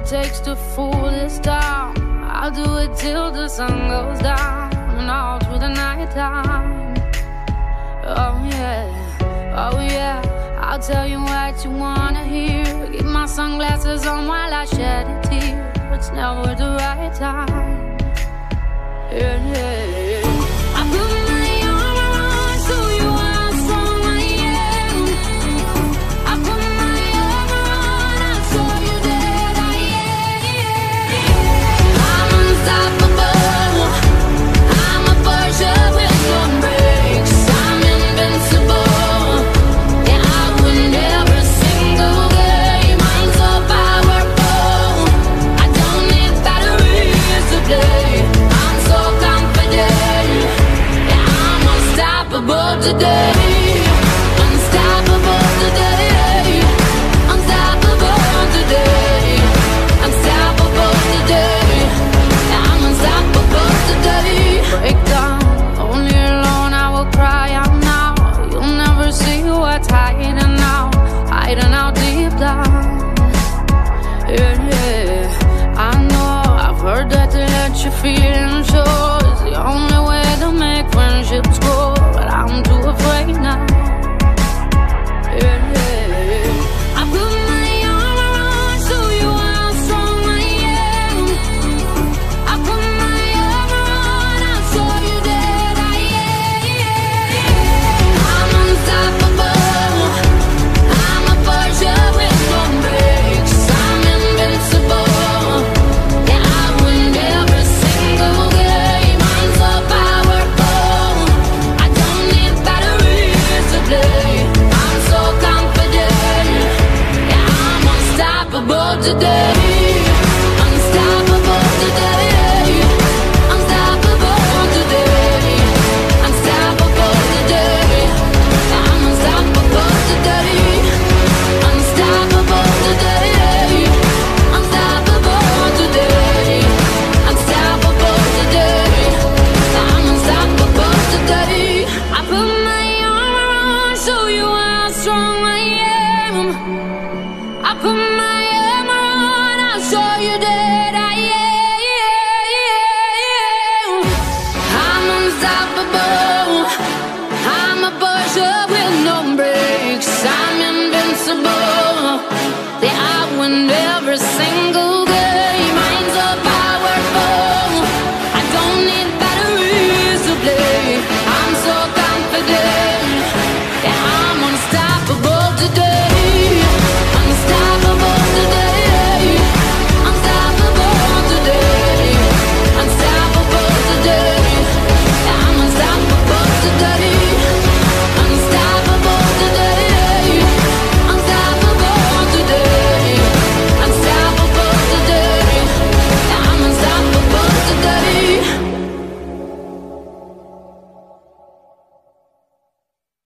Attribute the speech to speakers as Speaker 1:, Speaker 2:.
Speaker 1: it takes to fool this town. I'll do it till the sun goes down and all through the night time. Oh yeah, I'll tell you what you wanna hear. Keep my sunglasses on while I shed a tear. It's never the right time. Yeah. I put my armor on so you are how strong I am. I put my armor on, I saw you that I am. I'm unstoppable. I'm a Porsche with no brakes. I'm invincible. Yeah, I win every single game. I'm so powerful. I don't need batteries today. I'm so confident. Yeah, I'm unstoppable today. Unstoppable today. Unstoppable today. Unstoppable today. Yeah, I'm unstoppable today. Break down, only alone I will cry out now. You'll never see what's hiding out deep down. Yeah, I know I've heard that to let you feel and show.